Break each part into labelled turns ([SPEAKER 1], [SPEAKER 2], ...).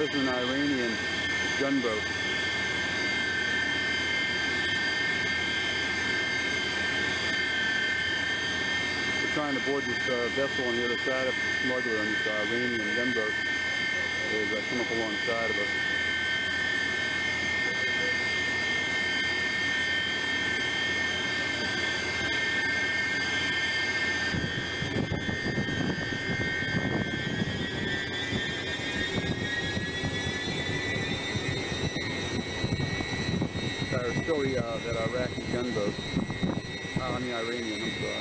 [SPEAKER 1] There's an Iranian gunboat. We're trying to board this vessel on the other side of the Smuggler, and this Iranian gunboat has come up alongside of us. There's still that Iraqi gunboat. I mean Iranian, I'm sorry.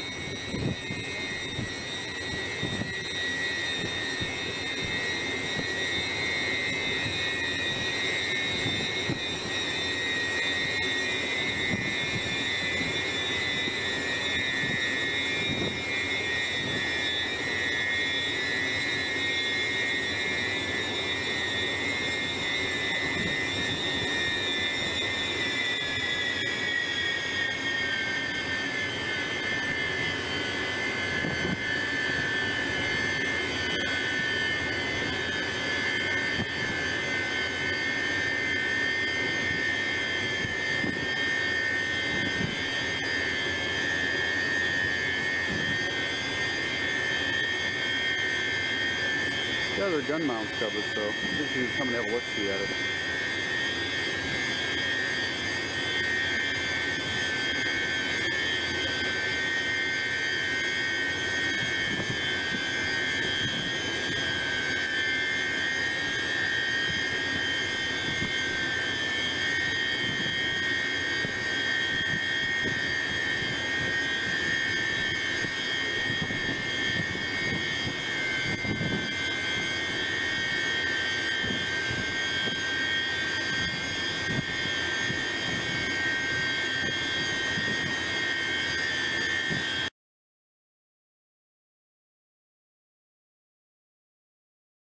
[SPEAKER 1] The other gun mounts covered, so just come and have a look-see at it.